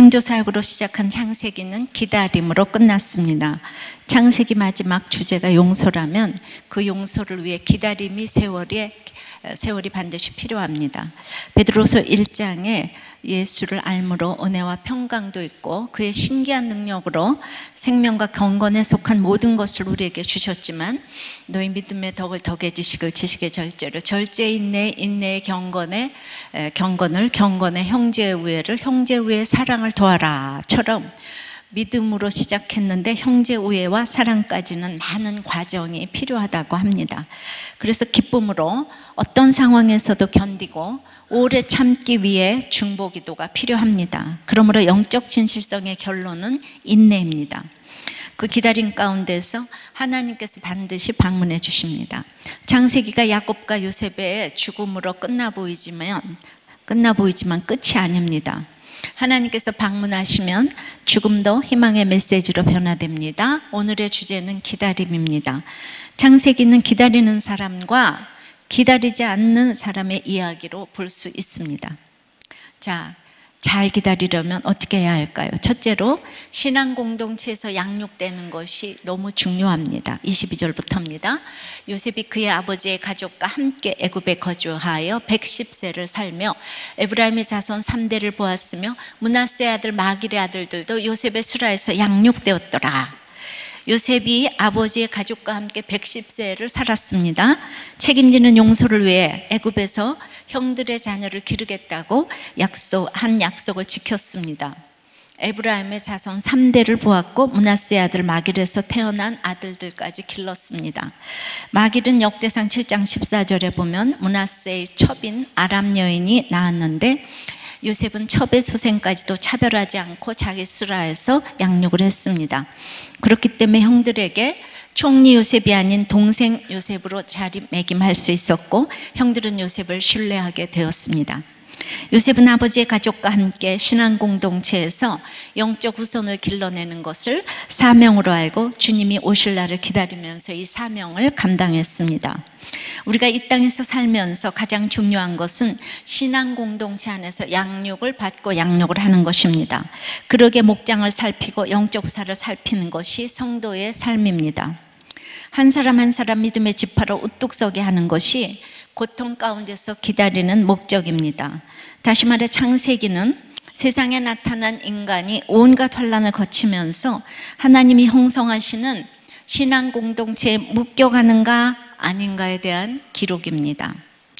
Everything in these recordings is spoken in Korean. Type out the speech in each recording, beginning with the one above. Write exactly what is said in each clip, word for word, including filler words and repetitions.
창조사역으로 시작한 창세기는 기다림으로 끝났습니다. 창세기 마지막 주제가 용서라면 그 용서를 위해 기다림이 세월이, 세월이 반드시 필요합니다. 베드로서 일 장에 예수를 알므로 은혜와 평강도 있고 그의 신기한 능력으로 생명과 경건에 속한 모든 것을 우리에게 주셨지만 너희 믿음의 덕을 덕에 지식을 지식의 절제를 절제의 인내 인내의 경건에 경건을 경건의 형제의 우애를 형제의 우애의 사랑을 더하라 처럼 믿음으로 시작했는데 형제 우애와 사랑까지는 많은 과정이 필요하다고 합니다. 그래서 기쁨으로 어떤 상황에서도 견디고 오래 참기 위해 중보기도가 필요합니다. 그러므로 영적 진실성의 결론은 인내입니다. 그 기다림 가운데서 하나님께서 반드시 방문해 주십니다. 창세기가 야곱과 요셉의 죽음으로 끝나 보이지만 끝나 보이지만 끝이 아닙니다. 하나님께서 방문하시면 죽음도 희망의 메시지로 변화됩니다. 오늘의 주제는 기다림입니다. 창세기는 기다리는 사람과 기다리지 않는 사람의 이야기로 볼 수 있습니다. 자, 잘 기다리려면 어떻게 해야 할까요? 첫째로 신앙 공동체에서 양육되는 것이 너무 중요합니다. 이십이 절부터입니다. 요셉이 그의 아버지의 가족과 함께 애굽에 거주하여 백십 세를 살며 에브라임의 자손 삼 대를 보았으며 므낫세 아들 마길의 아들들도 요셉의 수라에서 양육되었더라. 요셉이 아버지의 가족과 함께 백십 세를 살았습니다. 책임지는 용서를 위해 애굽에서 형들의 자녀를 기르겠다고 약속, 한 약속을 지켰습니다. 에브라임의 자손 삼 대를 보았고 므낫세 아들 마길에서 태어난 아들들까지 길렀습니다. 마길은 역대상 칠 장 십사 절에 보면 므낫세의 첩인 아람 여인이 낳았는데 요셉은 첩의 수생까지도 차별하지 않고 자기 수라에서 양육을 했습니다. 그렇기 때문에 형들에게 총리 요셉이 아닌 동생 요셉으로 자리매김할 수 있었고 형들은 요셉을 신뢰하게 되었습니다. 요셉은 아버지의 가족과 함께 신앙 공동체에서 영적 후손을 길러내는 것을 사명으로 알고 주님이 오실 날을 기다리면서 이 사명을 감당했습니다. 우리가 이 땅에서 살면서 가장 중요한 것은 신앙 공동체 안에서 양육을 받고 양육을 하는 것입니다. 그러게 목장을 살피고 영적 후사를 살피는 것이 성도의 삶입니다. 한 사람 한 사람 믿음의 지파로 우뚝 서게 하는 것이 고통 가운데서 기다리는 목적입니다. 다시 말해 창세기는 세상에 나타난 인간이 온갖 환난을 거치면서 하나님이 형성하시는 신앙 공동체에 묶여가는가 아닌가에 대한 기록입니다.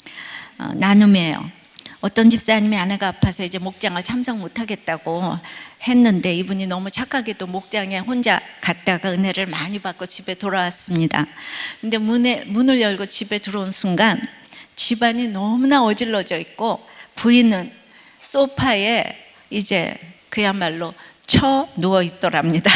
어, 나눔이에요. 어떤 집사님이 아내가 아파서 이제 목장을 참석 못하겠다고 했는데 이분이 너무 착하게도 목장에 혼자 갔다가 은혜를 많이 받고 집에 돌아왔습니다. 근데 문에, 문을 열고 집에 들어온 순간 집안이 너무나 어질러져 있고 부인은 소파에 이제 그야말로 처 누워 있더랍니다.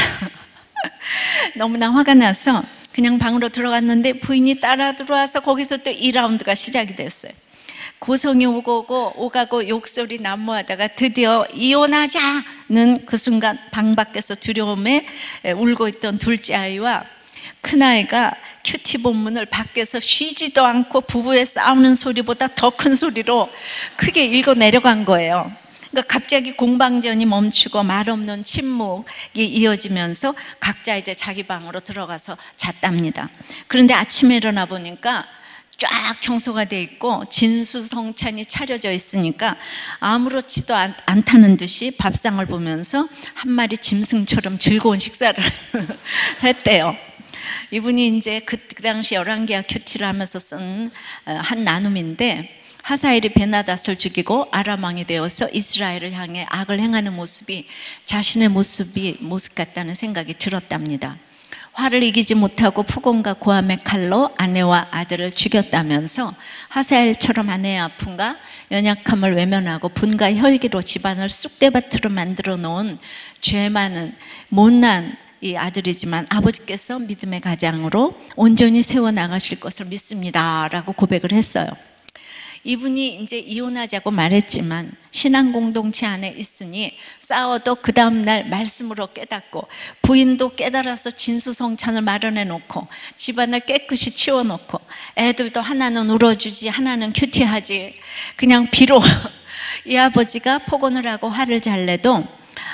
너무나 화가 나서 그냥 방으로 들어갔는데 부인이 따라 들어와서 거기서 또 이 라운드가 시작이 됐어요. 고성이 오고 오고 오가고 욕설이 난무하다가 드디어 이혼하자는 그 순간 방 밖에서 두려움에 울고 있던 둘째 아이와 큰아이가 큐티 본문을 밖에서 쉬지도 않고 부부의 싸우는 소리보다 더 큰 소리로 크게 읽어 내려간 거예요. 그러니까 갑자기 공방전이 멈추고 말 없는 침묵이 이어지면서 각자 이제 자기 방으로 들어가서 잤답니다. 그런데 아침에 일어나 보니까 쫙 청소가 돼 있고 진수성찬이 차려져 있으니까 아무렇지도 않, 않다는 듯이 밥상을 보면서 한 마리 짐승처럼 즐거운 식사를 했대요. 이분이 이제 그, 그 당시 열왕기하 큐티를 하면서 쓴 한 나눔인데 하사엘이 베나닷을 죽이고 아람 왕이 되어서 이스라엘을 향해 악을 행하는 모습이 자신의 모습이 모습 같다는 생각이 들었답니다. 화를 이기지 못하고 푸곤과 고함의 칼로 아내와 아들을 죽였다면서 하사엘처럼 아내의 아픔과 연약함을 외면하고 분과 혈기로 집안을 쑥대밭으로 만들어 놓은 죄 많은 못난 이 아들이지만 아버지께서 믿음의 가장으로 온전히 세워나가실 것을 믿습니다 라고 고백을 했어요. 이분이 이제 이혼하자고 말했지만 신앙 공동체 안에 있으니 싸워도 그 다음날 말씀으로 깨닫고 부인도 깨달아서 진수성찬을 마련해 놓고 집안을 깨끗이 치워놓고 애들도 하나는 울어주지 하나는 큐티하지 그냥 비록 이 아버지가 폭언을 하고 화를 잘 내도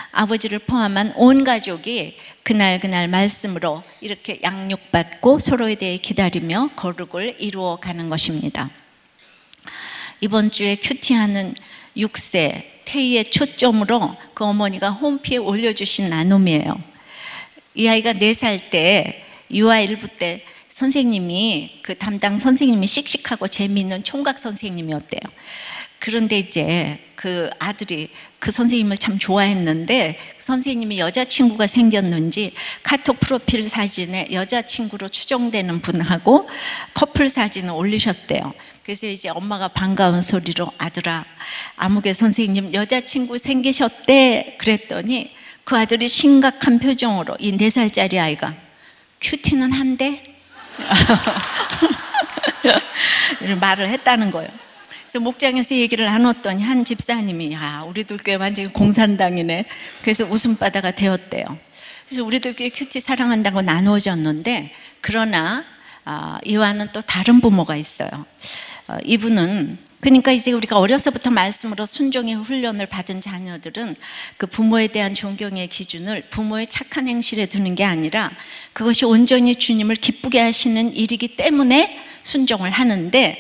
아버지를 포함한 온 가족이 그날 그날 말씀으로 이렇게 양육받고 서로에 대해 기다리며 거룩을 이루어가는 것입니다. 이번 주에 큐티하는 육 세 태희의 초점으로 그 어머니가 홈피에 올려주신 나눔이에요. 이 아이가 네 살 때 유아일부 때 선생님이 그 담당 선생님이 씩씩하고 재미있는 총각 선생님이었대요. 그런데 이제 그 아들이 그 선생님을 참 좋아했는데 선생님이 여자친구가 생겼는지 카톡 프로필 사진에 여자친구로 추정되는 분하고 커플 사진을 올리셨대요. 그래서 이제 엄마가 반가운 소리로 아들아 아무개 선생님 여자친구 생기셨대 그랬더니 그 아들이 심각한 표정으로 이 네 살짜리 아이가 큐티는 한대? 이런 말을 했다는 거예요. 그래서 목장에서 얘기를 나눴더니 한 집사님이 야 우리들 교회 완전히 공산당이네. 그래서 웃음바다가 되었대요. 그래서 우리들 교회 큐티 사랑한다고 나누어졌는데 그러나 아, 이와는 또 다른 부모가 있어요. 어, 이분은 그러니까 이제 우리가 어려서부터 말씀으로 순종의 훈련을 받은 자녀들은 그 부모에 대한 존경의 기준을 부모의 착한 행실에 두는 게 아니라 그것이 온전히 주님을 기쁘게 하시는 일이기 때문에 순종을 하는데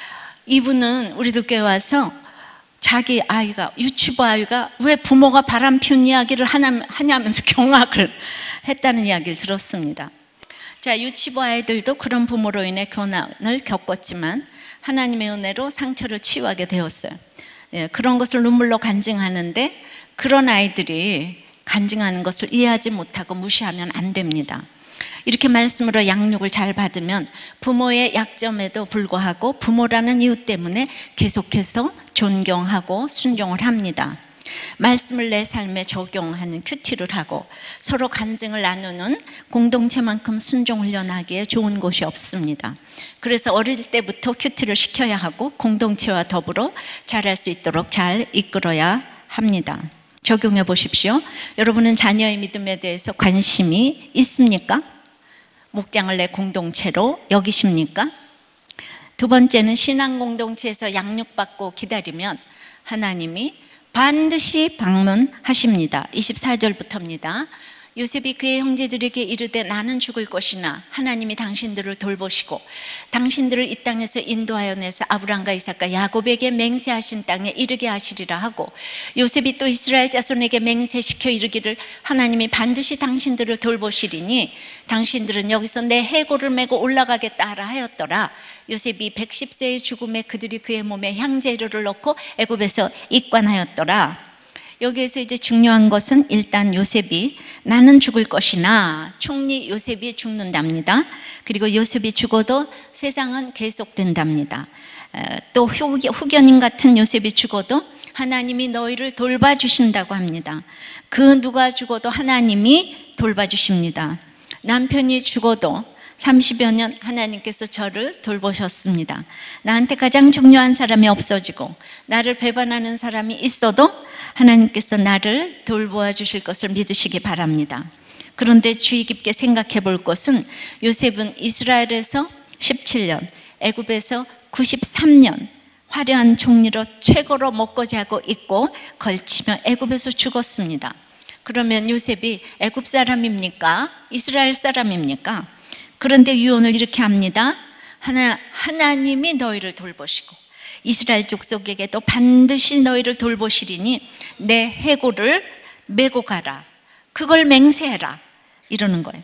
이분은 우리들 교회 와서 자기 아이가 유치부 아이가 왜 부모가 바람 피운 이야기를 하냐, 하냐면서 경악을 했다는 이야기를 들었습니다. 자, 유치부 아이들도 그런 부모로 인해 고난을 겪었지만 하나님의 은혜로 상처를 치유하게 되었어요. 예, 그런 것을 눈물로 간증하는데 그런 아이들이 간증하는 것을 이해하지 못하고 무시하면 안 됩니다. 이렇게 말씀으로 양육을 잘 받으면 부모의 약점에도 불구하고 부모라는 이유 때문에 계속해서 존경하고 순종을 합니다. 말씀을 내 삶에 적용하는 큐티를 하고 서로 간증을 나누는 공동체만큼 순종 훈련하기에 좋은 곳이 없습니다. 그래서 어릴 때부터 큐티를 시켜야 하고 공동체와 더불어 잘할 수 있도록 잘 이끌어야 합니다. 적용해 보십시오. 여러분은 자녀의 믿음에 대해서 관심이 있습니까? 목장을 내 공동체로 여기십니까? 두 번째는 신앙 공동체에서 양육받고 기다리면 하나님이 반드시 방문하십니다. 이십사 절부터입니다. 요셉이 그의 형제들에게 이르되 나는 죽을 것이나 하나님이 당신들을 돌보시고 당신들을 이 땅에서 인도하여 내서 아브람과 이삭과 야곱에게 맹세하신 땅에 이르게 하시리라 하고 요셉이 또 이스라엘 자손에게 맹세시켜 이르기를 하나님이 반드시 당신들을 돌보시리니 당신들은 여기서 내 해골을 메고 올라가겠다 하라 하였더라. 요셉이 백십 세의 죽음에 그들이 그의 몸에 향재료를 넣고 애굽에서 입관하였더라. 여기에서 이제 중요한 것은 일단 요셉이 나는 죽을 것이나 총리 요셉이 죽는답니다. 그리고 요셉이 죽어도 세상은 계속된답니다. 또 후견인 같은 요셉이 죽어도 하나님이 너희를 돌봐주신다고 합니다. 그 누가 죽어도 하나님이 돌봐주십니다. 남편이 죽어도 삼십여 년 하나님께서 저를 돌보셨습니다. 나한테 가장 중요한 사람이 없어지고 나를 배반하는 사람이 있어도 하나님께서 나를 돌보아 주실 것을 믿으시기 바랍니다. 그런데 주의 깊게 생각해 볼 것은 요셉은 이스라엘에서 십칠 년, 애굽에서 구십삼 년 화려한 총리로 최고로 먹고 자고 있고 걸치며 애굽에서 죽었습니다. 그러면 요셉이 애굽 사람입니까? 이스라엘 사람입니까? 그런데 유언을 이렇게 합니다. 하나, 하나님이 너희를 돌보시고 이스라엘 족속에게도 반드시 너희를 돌보시리니 내 해골을 메고 가라. 그걸 맹세해라. 이러는 거예요.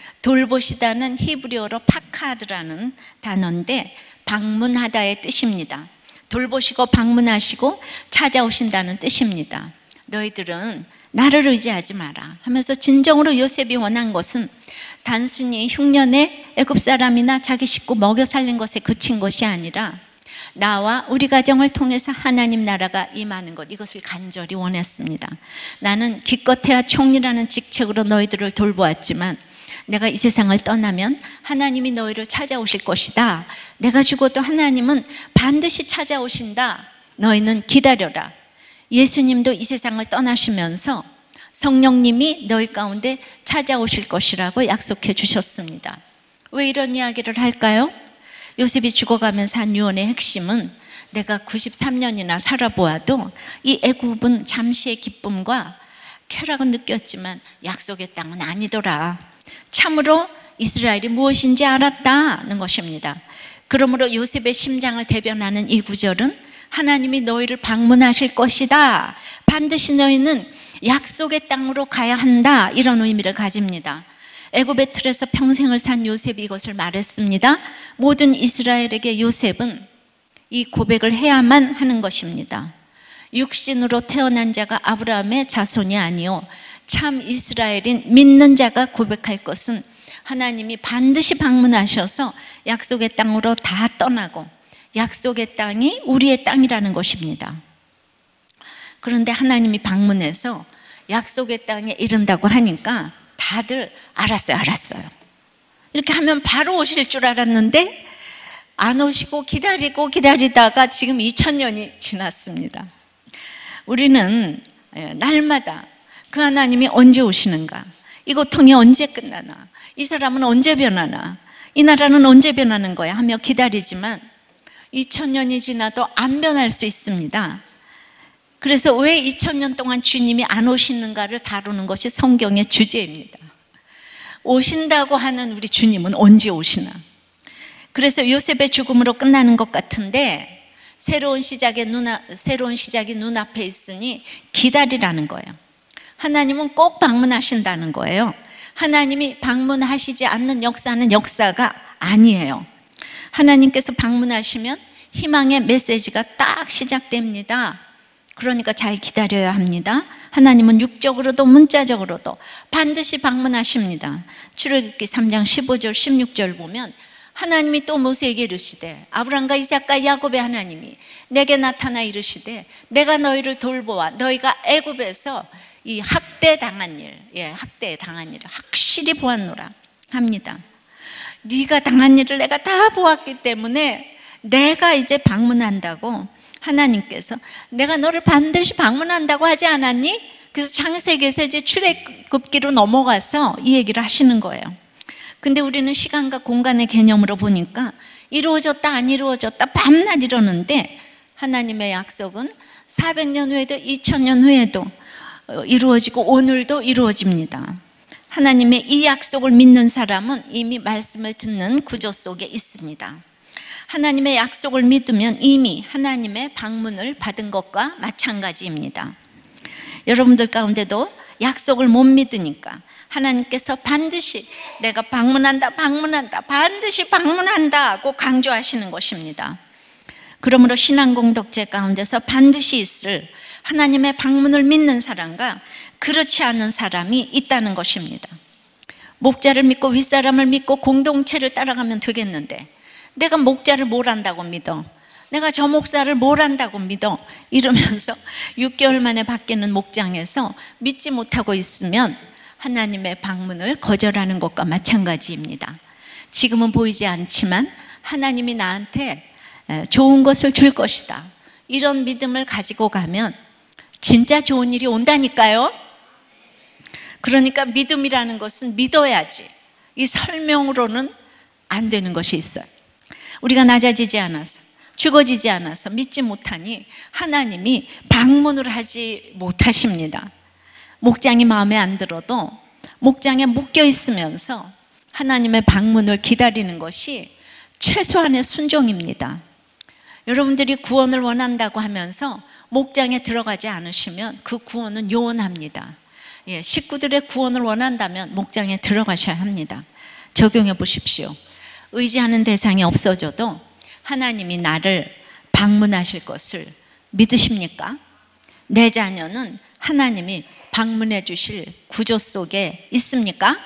돌보시다는 히브리어로 파카드라는 단어인데 방문하다의 뜻입니다. 돌보시고 방문하시고 찾아오신다는 뜻입니다. 너희들은 나를 의지하지 마라 하면서 진정으로 요셉이 원한 것은 단순히 흉년에 애굽 사람이나 자기 식구 먹여 살린 것에 그친 것이 아니라 나와 우리 가정을 통해서 하나님 나라가 임하는 것, 이것을 간절히 원했습니다. 나는 기껏해야 총리라는 직책으로 너희들을 돌보았지만 내가 이 세상을 떠나면 하나님이 너희를 찾아오실 것이다. 내가 죽어도 하나님은 반드시 찾아오신다. 너희는 기다려라. 예수님도 이 세상을 떠나시면서 성령님이 너희 가운데 찾아오실 것이라고 약속해 주셨습니다. 왜 이런 이야기를 할까요? 요셉이 죽어가면서 한 유언의 핵심은 내가 구십삼 년이나 살아보아도 이 애굽은 잠시의 기쁨과 쾌락은 느꼈지만 약속의 땅은 아니더라. 참으로 이스라엘이 무엇인지 알았다는 것입니다. 그러므로 요셉의 심장을 대변하는 이 구절은 하나님이 너희를 방문하실 것이다, 반드시 너희는 약속의 땅으로 가야 한다, 이런 의미를 가집니다. 애굽의 틀에서 평생을 산 요셉이 이것을 말했습니다. 모든 이스라엘에게 요셉은 이 고백을 해야만 하는 것입니다. 육신으로 태어난 자가 아브라함의 자손이 아니요 참 이스라엘인 믿는 자가 고백할 것은 하나님이 반드시 방문하셔서 약속의 땅으로 다 떠나고 약속의 땅이 우리의 땅이라는 것입니다. 그런데 하나님이 방문해서 약속의 땅에 이른다고 하니까 다들 알았어요, 알았어요. 이렇게 하면 바로 오실 줄 알았는데 안 오시고 기다리고 기다리다가 지금 이천 년이 지났습니다. 우리는 날마다 그 하나님이 언제 오시는가, 이 고통이 언제 끝나나, 이 사람은 언제 변하나, 이 나라는 언제 변하는 거야 하며 기다리지만 이천 년이 지나도 안 변할 수 있습니다. 그래서 왜 이천 년 동안 주님이 안 오시는가를 다루는 것이 성경의 주제입니다. 오신다고 하는 우리 주님은 언제 오시나. 그래서 요셉의 죽음으로 끝나는 것 같은데 새로운 시작의 눈아, 새로운 시작이 눈앞에 있으니 기다리라는 거예요. 하나님은 꼭 방문하신다는 거예요. 하나님이 방문하시지 않는 역사는 역사가 아니에요. 하나님께서 방문하시면 희망의 메시지가 딱 시작됩니다. 그러니까 잘 기다려야 합니다. 하나님은 육적으로도 문자적으로도 반드시 방문하십니다. 출애굽기 삼 장 십오 절 십육 절 보면 하나님이 또 모세에게 이르시되, 아브람과 이삭과 야곱의 하나님이 내게 나타나 이르시되 내가 너희를 돌보아 너희가 애굽에서 이 학대 당한 일, 예, 학대에 당한 일을 확실히 보았노라 합니다. 네가 당한 일을 내가 다 보았기 때문에 내가 이제 방문한다고 하나님께서 내가 너를 반드시 방문한다고 하지 않았니? 그래서 창세기에서 이제 출애굽기로 넘어가서 이 얘기를 하시는 거예요. 근데 우리는 시간과 공간의 개념으로 보니까 이루어졌다 안 이루어졌다 밤낮 이러는데 하나님의 약속은 사백 년 후에도 이천 년 후에도 이루어지고 오늘도 이루어집니다. 하나님의 이 약속을 믿는 사람은 이미 말씀을 듣는 구조 속에 있습니다. 하나님의 약속을 믿으면 이미 하나님의 방문을 받은 것과 마찬가지입니다. 여러분들 가운데도 약속을 못 믿으니까 하나님께서 반드시 내가 방문한다 방문한다 반드시 방문한다 하고 강조하시는 것입니다. 그러므로 신앙공동체 가운데서 반드시 있을 하나님의 방문을 믿는 사람과 그렇지 않은 사람이 있다는 것입니다. 목자를 믿고 윗사람을 믿고 공동체를 따라가면 되겠는데 내가 목자를 뭘 안다고 믿어, 내가 저 목사를 뭘 안다고 믿어 이러면서 육 개월 만에 바뀌는 목장에서 믿지 못하고 있으면 하나님의 방문을 거절하는 것과 마찬가지입니다. 지금은 보이지 않지만 하나님이 나한테 좋은 것을 줄 것이다, 이런 믿음을 가지고 가면 진짜 좋은 일이 온다니까요. 그러니까 믿음이라는 것은 믿어야지, 이 설명으로는 안 되는 것이 있어요. 우리가 낮아지지 않아서 죽어지지 않아서 믿지 못하니 하나님이 방문을 하지 못하십니다. 목장이 마음에 안 들어도 목장에 묶여 있으면서 하나님의 방문을 기다리는 것이 최소한의 순종입니다. 여러분들이 구원을 원한다고 하면서 목장에 들어가지 않으시면 그 구원은 요원합니다. 예, 식구들의 구원을 원한다면 목장에 들어가셔야 합니다. 적용해 보십시오. 의지하는 대상이 없어져도 하나님이 나를 방문하실 것을 믿으십니까? 내 자녀는 하나님이 방문해 주실 구조 속에 있습니까?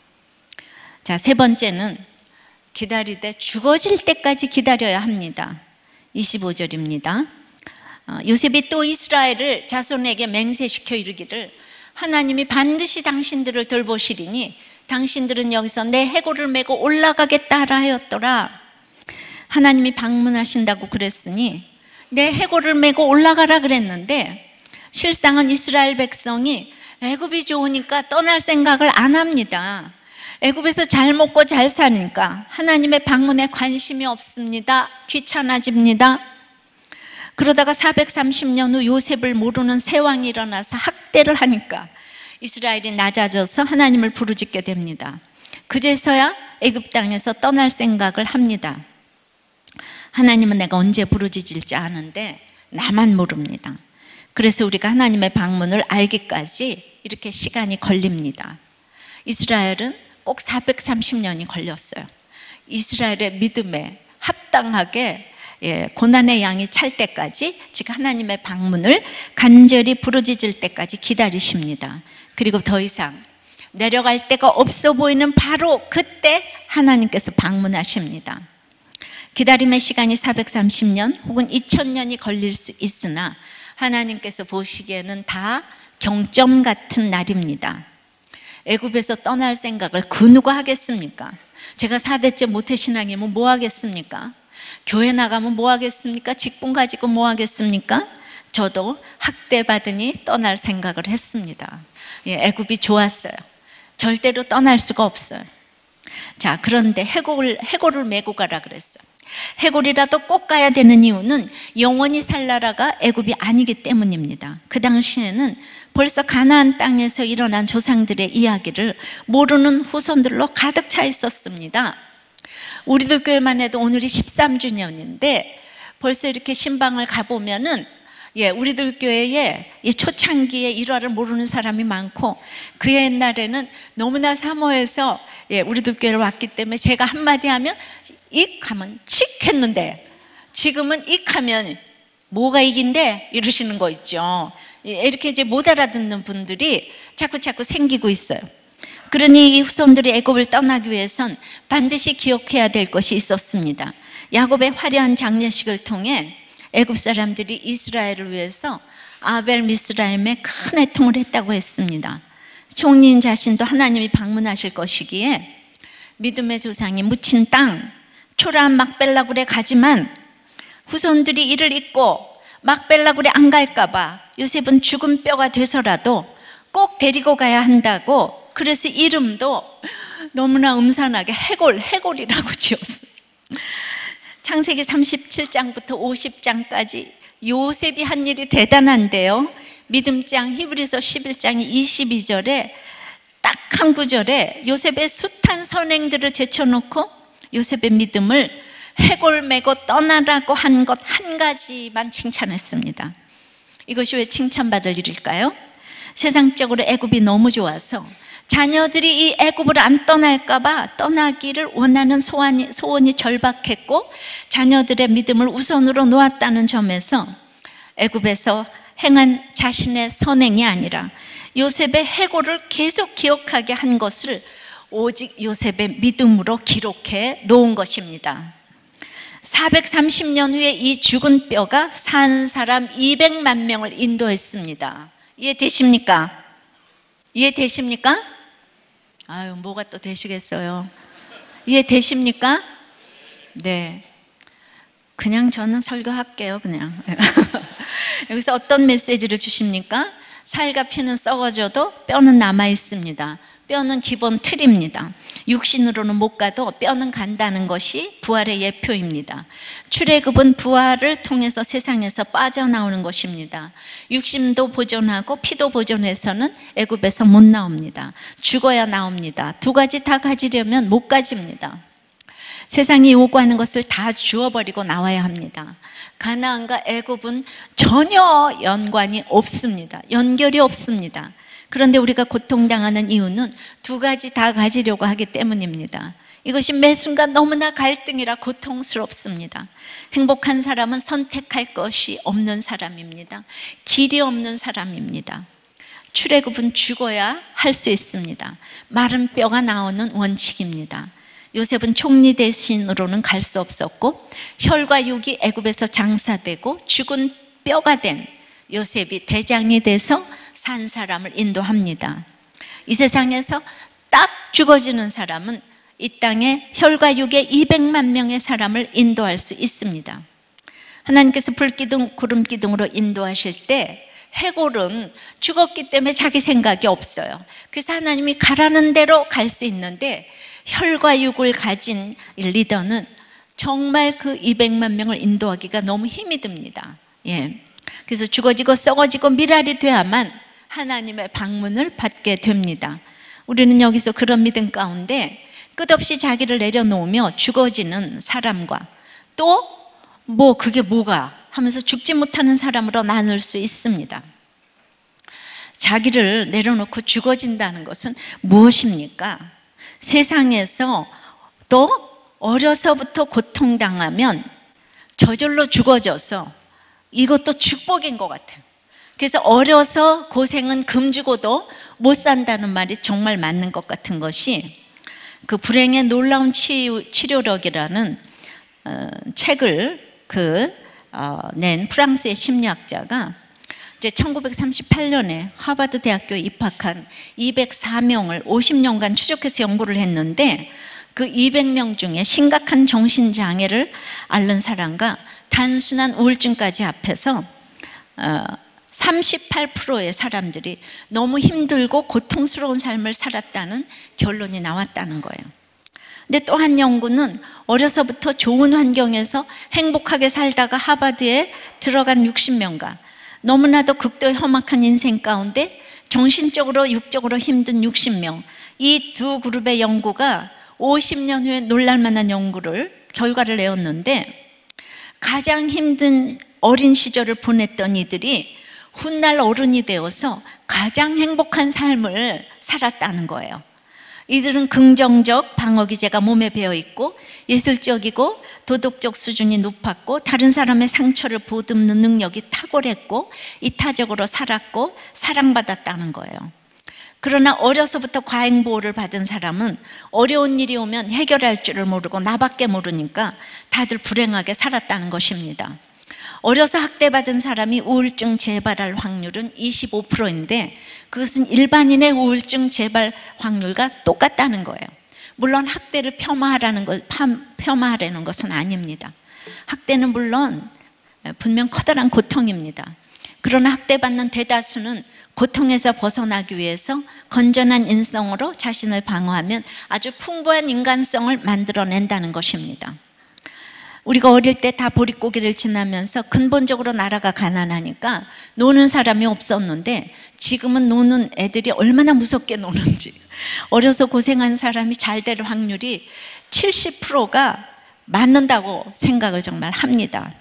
자, 세 번째는 기다리되 죽어질 때까지 기다려야 합니다. 이십오 절입니다. 요셉이 또 이스라엘을 자손에게 맹세시켜 이르기를 하나님이 반드시 당신들을 돌보시리니 당신들은 여기서 내 해골을 메고 올라가겠다 하라 하였더라. 하나님이 방문하신다고 그랬으니 내 해골을 메고 올라가라 그랬는데 실상은 이스라엘 백성이 애굽이 좋으니까 떠날 생각을 안 합니다. 애굽에서 잘 먹고 잘 사니까 하나님의 방문에 관심이 없습니다. 귀찮아집니다. 그러다가 사백삼십 년 후 요셉을 모르는 새 왕이 일어나서 학대를 하니까 이스라엘이 낮아져서 하나님을 부르짖게 됩니다. 그제서야 애굽 땅에서 떠날 생각을 합니다. 하나님은 내가 언제 부르짖을지 아는데 나만 모릅니다. 그래서 우리가 하나님의 방문을 알기까지 이렇게 시간이 걸립니다. 이스라엘은 꼭 사백삼십 년이 걸렸어요. 이스라엘의 믿음에 합당하게 예, 고난의 양이 찰 때까지, 즉 하나님의 방문을 간절히 부르짖을 때까지 기다리십니다. 그리고 더 이상 내려갈 데가 없어 보이는 바로 그때 하나님께서 방문하십니다. 기다림의 시간이 사백삼십 년 혹은 이천 년이 걸릴 수 있으나 하나님께서 보시기에는 다 경점 같은 날입니다. 애굽에서 떠날 생각을 그 누가 하겠습니까? 제가 사 대째 모태신앙이면 뭐 하겠습니까? 교회 나가면 뭐 하겠습니까? 직분 가지고 뭐 하겠습니까? 저도 학대 받으니 떠날 생각을 했습니다. 예, 애굽이 좋았어요. 절대로 떠날 수가 없어요. 자, 그런데 해골을, 해골을 메고 가라 그랬어요. 해골이라도 꼭 가야 되는 이유는 영원히 살 나라가 애굽이 아니기 때문입니다. 그 당시에는 벌써 가나안 땅에서 일어난 조상들의 이야기를 모르는 후손들로 가득 차 있었습니다. 우리들 교회만 해도 오늘이 십삼 주년인데 벌써 이렇게 신방을 가보면은 예, 우리들 교회에 이 초창기의 일화를 모르는 사람이 많고, 그 옛날에는 너무나 사모해서 예, 우리들 교회를 왔기 때문에 제가 한마디 하면 익 하면 칙 했는데, 지금은 익 하면 뭐가 익인데 이러시는 거 있죠. 이렇게 이제 못 알아듣는 분들이 자꾸 자꾸 생기고 있어요. 그러니 이 후손들이 애굽을 떠나기 위해선 반드시 기억해야 될 것이 있었습니다. 야곱의 화려한 장례식을 통해 애굽 사람들이 이스라엘을 위해서 아벨 미스라임에 큰 애통을 했다고 했습니다. 총리인 자신도 하나님이 방문하실 것이기에 믿음의 조상이 묻힌 땅 초라한 막벨라 굴에 가지만 후손들이 이를 잊고 막벨라 굴에 안 갈까 봐 요셉은 죽은 뼈가 돼서라도 꼭 데리고 가야 한다고, 그래서 이름도 너무나 음산하게 해골, 해골이라고 지었어요. 창세기 삼십칠 장부터 오십 장까지 요셉이 한 일이 대단한데요. 믿음장 히브리서 십일 장 이십이 절에 딱 한 구절에 요셉의 숱한 선행들을 제쳐놓고 요셉의 믿음을 해골 메고 떠나라고 한 것 한 가지만 칭찬했습니다. 이것이 왜 칭찬받을 일일까요? 세상적으로 애굽이 너무 좋아서 자녀들이 이 애굽을 안 떠날까 봐 떠나기를 원하는 소원이, 소원이 절박했고 자녀들의 믿음을 우선으로 놓았다는 점에서 애굽에서 행한 자신의 선행이 아니라 요셉의 해골을 계속 기억하게 한 것을 오직 요셉의 믿음으로 기록해 놓은 것입니다. 사백삼십 년 후에 이 죽은 뼈가 산 사람 이백만 명을 인도했습니다. 이해되십니까? 이해되십니까? 아유, 뭐가 또 되시겠어요? 이해되십니까? 네. 그냥 저는 설교할게요, 그냥. 여기서 어떤 메시지를 주십니까? 살과 피는 썩어져도 뼈는 남아 있습니다. 뼈는 기본 틀입니다. 육신으로는 못 가도 뼈는 간다는 것이 부활의 예표입니다. 출애굽은 부활을 통해서 세상에서 빠져나오는 것입니다. 육신도 보존하고 피도 보존해서는 애굽에서 못 나옵니다. 죽어야 나옵니다. 두 가지 다 가지려면 못 가집니다. 세상이 요구하는 것을 다 주워버리고 나와야 합니다. 가나안과 애굽은 전혀 연관이 없습니다. 연결이 없습니다. 그런데 우리가 고통당하는 이유는 두 가지 다 가지려고 하기 때문입니다. 이것이 매 순간 너무나 갈등이라 고통스럽습니다. 행복한 사람은 선택할 것이 없는 사람입니다. 길이 없는 사람입니다. 출애굽은 죽어야 할 수 있습니다. 마른 뼈가 나오는 원칙입니다. 요셉은 총리 대신으로는 갈 수 없었고 혈과 육이 애굽에서 장사되고 죽은 뼈가 된 요셉이 대장이 돼서 산 사람을 인도합니다. 이 세상에서 딱 죽어지는 사람은 이 땅에 혈과 육의 이백만 명의 사람을 인도할 수 있습니다. 하나님께서 불기둥, 구름기둥으로 인도하실 때 해골은 죽었기 때문에 자기 생각이 없어요. 그래서 하나님이 가라는 대로 갈 수 있는데 혈과 육을 가진 리더는 정말 그 이백만 명을 인도하기가 너무 힘이 듭니다. 예. 그래서 죽어지고 썩어지고 미랄이 돼야만 하나님의 방문을 받게 됩니다. 우리는 여기서 그런 믿음 가운데 끝없이 자기를 내려놓으며 죽어지는 사람과 또 뭐 그게 뭐가 하면서 죽지 못하는 사람으로 나눌 수 있습니다. 자기를 내려놓고 죽어진다는 것은 무엇입니까? 세상에서 또 어려서부터 고통당하면 저절로 죽어져서 이것도 축복인 것 같아요. 그래서 어려서 고생은 금주고도 못 산다는 말이 정말 맞는 것 같은 것이 그 불행의 놀라운 치유, 치료력이라는 어, 책을 그 어, 낸 프랑스의 심리학자가 이제 천구백삼십팔 년에 하버드 대학교에 입학한 이백사 명을 오십 년간 추적해서 연구를 했는데 그 이백 명 중에 심각한 정신장애를 앓는 사람과 단순한 우울증까지 합해서 어, 삼십팔 퍼센트의 사람들이 너무 힘들고 고통스러운 삶을 살았다는 결론이 나왔다는 거예요. 근데 또 한 연구는 어려서부터 좋은 환경에서 행복하게 살다가 하버드에 들어간 육십 명과 너무나도 극도의 험악한 인생 가운데 정신적으로 육적으로 힘든 육십 명, 이 두 그룹의 연구가 오십 년 후에 놀랄만한 연구를 결과를 내었는데 가장 힘든 어린 시절을 보냈던 이들이 훗날 어른이 되어서 가장 행복한 삶을 살았다는 거예요. 이들은 긍정적 방어 기제가 몸에 배어 있고 예술적이고 도덕적 수준이 높았고 다른 사람의 상처를 보듬는 능력이 탁월했고 이타적으로 살았고 사랑받았다는 거예요. 그러나 어려서부터 과잉보호를 받은 사람은 어려운 일이 오면 해결할 줄을 모르고 나밖에 모르니까 다들 불행하게 살았다는 것입니다. 어려서 학대받은 사람이 우울증 재발할 확률은 이십오 퍼센트인데 그것은 일반인의 우울증 재발 확률과 똑같다는 거예요. 물론 학대를 폄하하라는 것, 폄하하라는 것은 아닙니다. 학대는 물론 분명 커다란 고통입니다. 그러나 학대받는 대다수는 고통에서 벗어나기 위해서 건전한 인성으로 자신을 방어하면 아주 풍부한 인간성을 만들어낸다는 것입니다. 우리가 어릴 때 다 보릿고개를 지나면서 근본적으로 나라가 가난하니까 노는 사람이 없었는데 지금은 노는 애들이 얼마나 무섭게 노는지, 어려서 고생한 사람이 잘 될 확률이 칠십 퍼센트가 맞는다고 생각을 정말 합니다.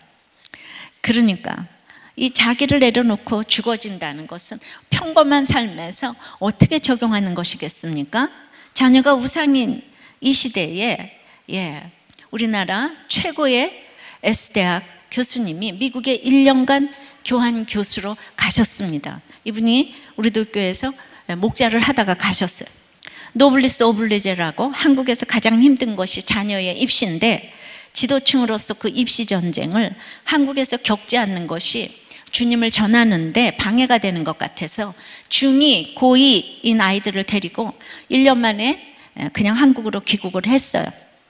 그러니까 이 자기를 내려놓고 죽어진다는 것은 평범한 삶에서 어떻게 적용하는 것이겠습니까? 자녀가 우상인 이 시대에 예, 우리나라 최고의 S대학 교수님이 미국에 일 년간 교환 교수로 가셨습니다. 이분이 우리들 교회에서 목자를 하다가 가셨어요. 노블리스 오블리제라고 한국에서 가장 힘든 것이 자녀의 입시인데 지도층으로서 그 입시 전쟁을 한국에서 겪지 않는 것이 주님을 전하는데 방해가 되는 것 같아서 중이, 고이인 아이들을 데리고 일 년 만에 그냥 한국으로 귀국을 했어요.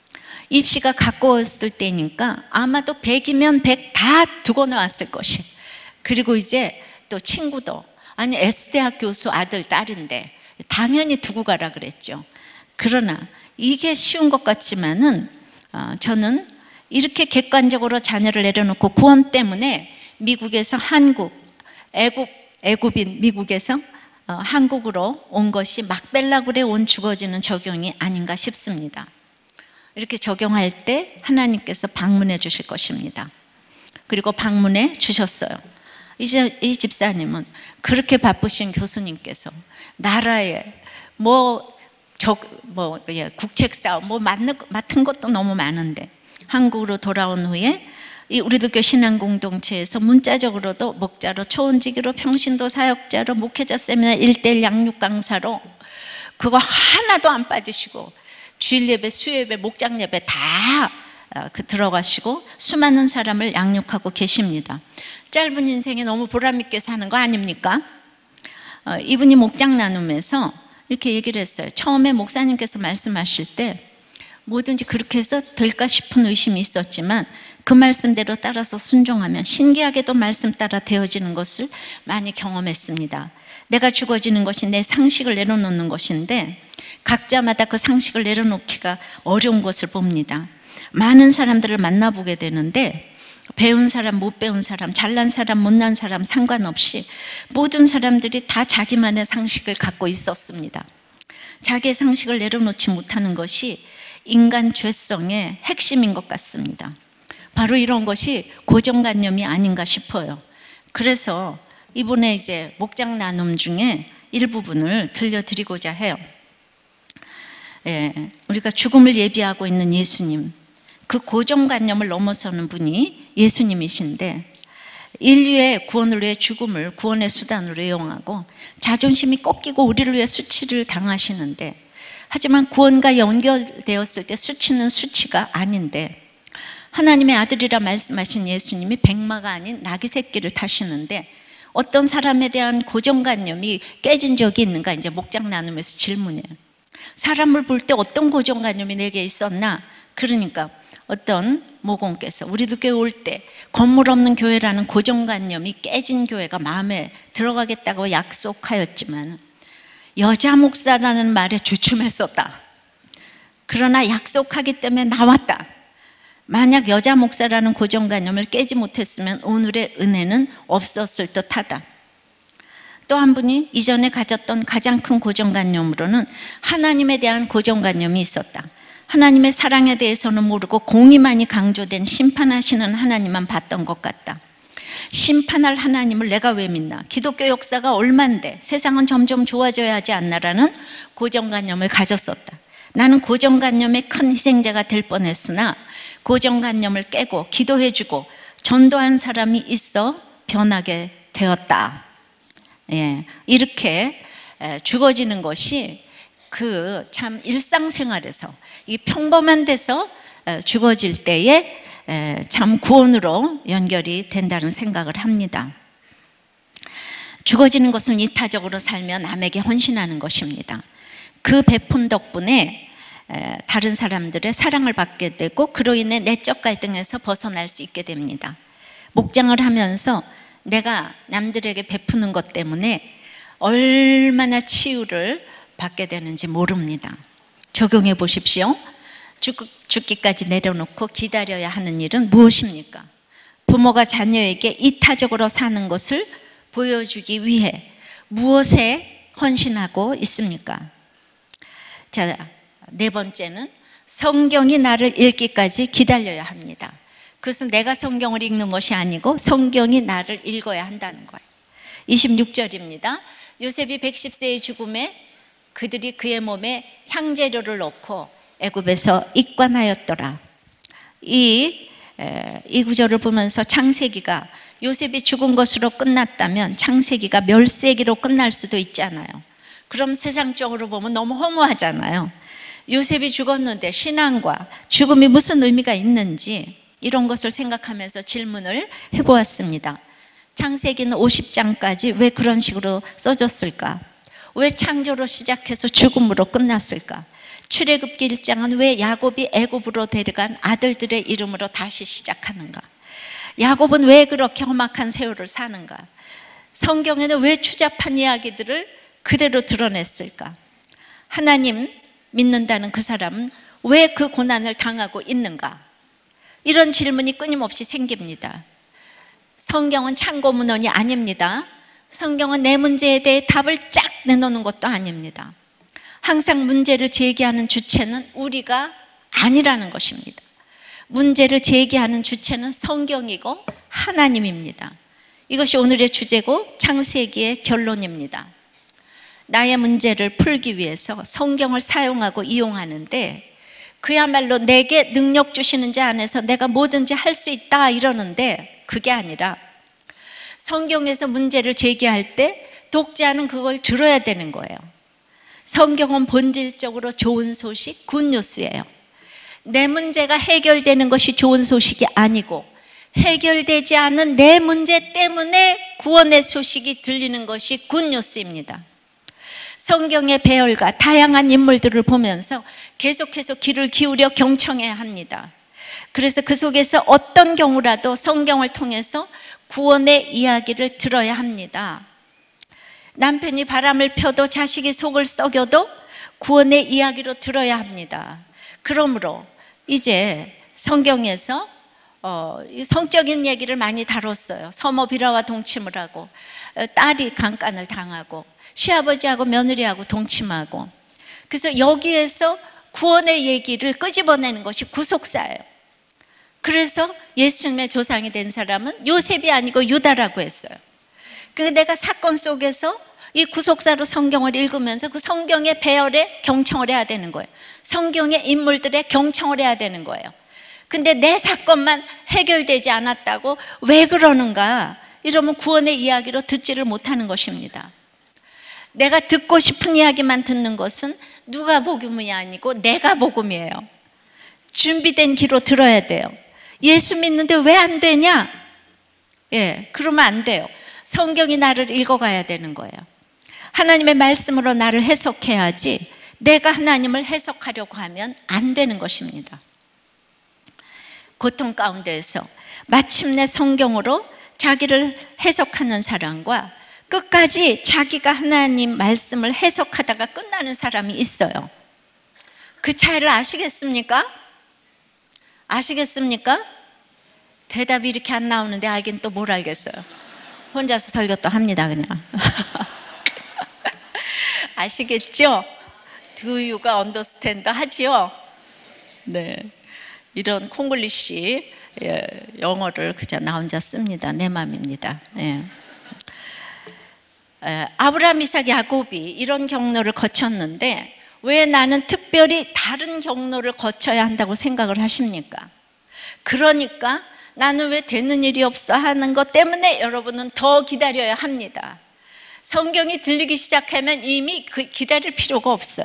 입시가 가까웠을 때니까 아마도 백이면 백 다 두고 나왔을 것이. 그리고 이제 또 친구도 아니 S대학 교수 아들 딸인데 당연히 두고 가라 그랬죠. 그러나 이게 쉬운 것 같지만은 어, 저는 이렇게 객관적으로 자녀를 내려놓고 구원 때문에 미국에서 한국, 애굽, 애굽인 미국에서 어, 한국으로 온 것이 막벨라굴에 온 죽어지는 적용이 아닌가 싶습니다. 이렇게 적용할 때 하나님께서 방문해 주실 것입니다. 그리고 방문해 주셨어요. 이제 이 집사님은 그렇게 바쁘신 교수님께서 나라에 뭐, 저, 뭐 예, 국책 사업 뭐 맡는, 맡은 것도 너무 많은데 한국으로 돌아온 후에 이 우리들교 신앙 공동체에서 문자적으로도 목자로 초원지기로 평신도 사역자로 목회자 세미나 일대일 양육 강사로 그거 하나도 안 빠지시고 주일 예배, 수요 예배, 목장 예배 다 그 들어가시고 수많은 사람을 양육하고 계십니다. 짧은 인생에 너무 보람있게 사는 거 아닙니까? 어, 이분이 목장 나눔에서 이렇게 얘기를 했어요. 처음에 목사님께서 말씀하실 때 뭐든지 그렇게 해서 될까 싶은 의심이 있었지만 그 말씀대로 따라서 순종하면 신기하게도 말씀 따라 되어지는 것을 많이 경험했습니다. 내가 죽어지는 것이 내 상식을 내려놓는 것인데 각자마다 그 상식을 내려놓기가 어려운 것을 봅니다. 많은 사람들을 만나보게 되는데 배운 사람, 못 배운 사람, 잘난 사람, 못난 사람 상관없이 모든 사람들이 다 자기만의 상식을 갖고 있었습니다. 자기의 상식을 내려놓지 못하는 것이 인간 죄성의 핵심인 것 같습니다. 바로 이런 것이 고정관념이 아닌가 싶어요. 그래서 이번에 이제 목장 나눔 중에 일부분을 들려드리고자 해요. 예, 우리가 죽음을 예비하고 있는 예수님, 그 고정관념을 넘어서는 분이 예수님이신데, 인류의 구원을 위해 죽음을 구원의 수단으로 이용하고 자존심이 꺾이고 우리를 위해 수치를 당하시는데, 하지만 구원과 연결되었을 때 수치는 수치가 아닌데, 하나님의 아들이라 말씀하신 예수님이 백마가 아닌 나귀 새끼를 타시는데 어떤 사람에 대한 고정관념이 깨진 적이 있는가? 이제 목장 나누면서 질문해요. 사람을 볼 때 어떤 고정관념이 내게 있었나? 그러니까 어떤 모공께서 우리도 교회 올 때 건물 없는 교회라는 고정관념이 깨진 교회가 마음에 들어가겠다고 약속하였지만 여자 목사라는 말에 주춤했었다. 그러나 약속하기 때문에 나왔다. 만약 여자 목사라는 고정관념을 깨지 못했으면 오늘의 은혜는 없었을 듯하다. 또 한 분이 이전에 가졌던 가장 큰 고정관념으로는 하나님에 대한 고정관념이 있었다. 하나님의 사랑에 대해서는 모르고 공의만이 강조된 심판하시는 하나님만 봤던 것 같다. 심판할 하나님을 내가 왜 믿나? 기독교 역사가 얼만데 세상은 점점 좋아져야 하지 않나라는 고정관념을 가졌었다. 나는 고정관념의 큰 희생자가 될 뻔했으나 고정관념을 깨고 기도해주고 전도한 사람이 있어 변하게 되었다. 예, 이렇게 죽어지는 것이 그 참 일상생활에서 이 평범한 데서 죽어질 때에 참 구원으로 연결이 된다는 생각을 합니다. 죽어지는 것은 이타적으로 살며 남에게 헌신하는 것입니다. 그 베품 덕분에 다른 사람들의 사랑을 받게 되고 그로 인해 내적 갈등에서 벗어날 수 있게 됩니다. 목장을 하면서 내가 남들에게 베푸는 것 때문에 얼마나 치유를 받게 되는지 모릅니다. 적용해 보십시오. 죽, 죽기까지 내려놓고 기다려야 하는 일은 무엇입니까? 부모가 자녀에게 이타적으로 사는 것을 보여주기 위해 무엇에 헌신하고 있습니까? 자, 네 번째는 성경이 나를 읽기까지 기다려야 합니다. 그것은 내가 성경을 읽는 것이 아니고 성경이 나를 읽어야 한다는 거예요. 이십육 절입니다. 요셉이 백십 세의 죽음에 그들이 그의 몸에 향재료를 넣고 애굽에서 입관하였더라. 이, 이 구절을 보면서 창세기가 요셉이 죽은 것으로 끝났다면 창세기가 멸세기로 끝날 수도 있잖아요. 그럼 세상적으로 보면 너무 허무하잖아요. 요셉이 죽었는데 신앙과 죽음이 무슨 의미가 있는지 이런 것을 생각하면서 질문을 해보았습니다. 창세기는 오십 장까지 왜 그런 식으로 써졌을까? 왜 창조로 시작해서 죽음으로 끝났을까? 출애굽기 일 장은 왜 야곱이 애굽으로 데려간 아들들의 이름으로 다시 시작하는가? 야곱은 왜 그렇게 험악한 세월을 사는가? 성경에는 왜 추잡한 이야기들을 그대로 드러냈을까? 하나님 믿는다는 그 사람은 왜 그 고난을 당하고 있는가? 이런 질문이 끊임없이 생깁니다. 성경은 참고문헌이 아닙니다. 성경은 내 문제에 대해 답을 쫙 내놓는 것도 아닙니다. 항상 문제를 제기하는 주체는 우리가 아니라는 것입니다. 문제를 제기하는 주체는 성경이고 하나님입니다. 이것이 오늘의 주제고 창세기의 결론입니다. 나의 문제를 풀기 위해서 성경을 사용하고 이용하는데 그야말로 내게 능력 주시는 자 안에서 내가 뭐든지 할 수 있다 이러는데 그게 아니라 성경에서 문제를 제기할 때 독자는 그걸 들어야 되는 거예요. 성경은 본질적으로 좋은 소식, 굿뉴스예요. 내 문제가 해결되는 것이 좋은 소식이 아니고 해결되지 않은 내 문제 때문에 구원의 소식이 들리는 것이 굿뉴스입니다. 성경의 배열과 다양한 인물들을 보면서 계속해서 귀를 기울여 경청해야 합니다. 그래서 그 속에서 어떤 경우라도 성경을 통해서 구원의 이야기를 들어야 합니다. 남편이 바람을 펴도 자식이 속을 썩여도 구원의 이야기로 들어야 합니다. 그러므로 이제 성경에서 어, 이 성적인 얘기를 많이 다뤘어요. 서모 비라와 동침을 하고, 어, 딸이 강간을 당하고, 시아버지하고 며느리하고 동침하고. 그래서 여기에서 구원의 얘기를 끄집어내는 것이 구속사예요. 그래서 예수님의 조상이 된 사람은 요셉이 아니고 유다라고 했어요. 그 내가 사건 속에서 이 구속사로 성경을 읽으면서 그 성경의 배열에 경청을 해야 되는 거예요. 성경의 인물들에 경청을 해야 되는 거예요. 근데 내 사건만 해결되지 않았다고 왜 그러는가? 이러면 구원의 이야기로 듣지를 못하는 것입니다. 내가 듣고 싶은 이야기만 듣는 것은 누가 복음이 아니고 내가 복음이에요. 준비된 귀로 들어야 돼요. 예수 믿는데 왜 안 되냐? 예, 그러면 안 돼요. 성경이 나를 읽어가야 되는 거예요. 하나님의 말씀으로 나를 해석해야지 내가 하나님을 해석하려고 하면 안 되는 것입니다. 고통 가운데에서 마침내 성경으로 자기를 해석하는 사람과 끝까지 자기가 하나님 말씀을 해석하다가 끝나는 사람이 있어요. 그 차이를 아시겠습니까? 아시겠습니까? 대답이 이렇게 안 나오는데 알긴 또 뭘 알겠어요. 혼자서 설교 또 합니다 그냥. 아시겠죠? Do you가 understand 하지요? 네, 이런 콩글리시 예, 영어를 그냥 나 혼자 씁니다. 내 맘입니다. 예. 에, 아브라함, 이삭, 야곱이 이런 경로를 거쳤는데 왜 나는 특별히 다른 경로를 거쳐야 한다고 생각을 하십니까? 그러니까 나는 왜 되는 일이 없어 하는 것 때문에 여러분은 더 기다려야 합니다. 성경이 들리기 시작하면 이미 그 기다릴 필요가 없어요.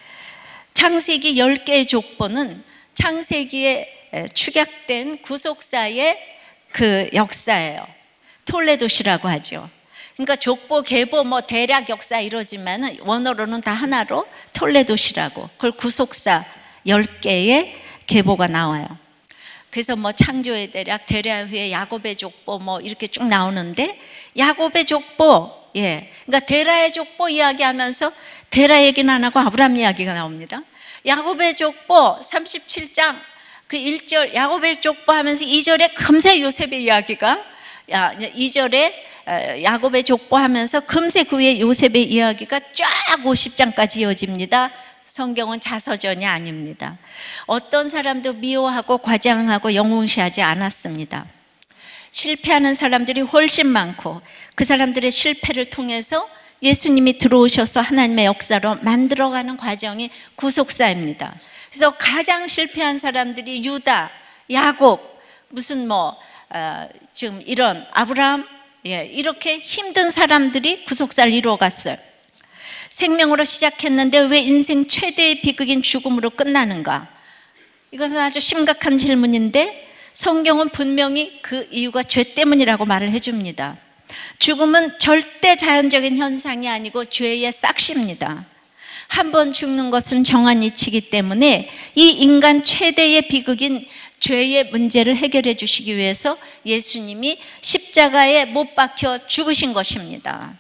창세기 열 개의 족보는 창세기에 축약된 구속사의 그 역사예요. 톨레도시라고 하죠. 그러니까 족보, 계보, 뭐 대략 역사 이러지만 원어로는 다 하나로 톨레도시라고. 그걸 구속사 열 개의 계보가 나와요. 그래서 뭐 창조의 대략, 데레아 후에 야곱의 족보 뭐 이렇게 쭉 나오는데 야곱의 족보, 예, 그러니까 데라의 족보 이야기하면서 데라 얘기는 안 하고 아브라함 이야기가 나옵니다. 야곱의 족보 삼십칠 장 그 일 절 야곱의 족보 하면서 이 절에 금세 요셉의 이야기가, 이 절에 야곱의 족보 하면서 금세 그 위에 요셉의 이야기가 쫙 오십 장까지 이어집니다. 성경은 자서전이 아닙니다. 어떤 사람도 미워하고 과장하고 영웅시하지 않았습니다. 실패하는 사람들이 훨씬 많고 그 사람들의 실패를 통해서 예수님이 들어오셔서 하나님의 역사로 만들어가는 과정이 구속사입니다. 그래서 가장 실패한 사람들이 유다, 야곱, 무슨 뭐 어, 지금 이런 아브라함, 예, 이렇게 힘든 사람들이 구속사를 이루어갔어요. 생명으로 시작했는데 왜 인생 최대의 비극인 죽음으로 끝나는가? 이것은 아주 심각한 질문인데 성경은 분명히 그 이유가 죄 때문이라고 말을 해줍니다. 죽음은 절대 자연적인 현상이 아니고 죄의 싹시입니다. 한 번 죽는 것은 정한 이치이기 때문에 이 인간 최대의 비극인 죄의 문제를 해결해 주시기 위해서 예수님이 십자가에 못 박혀 죽으신 것입니다.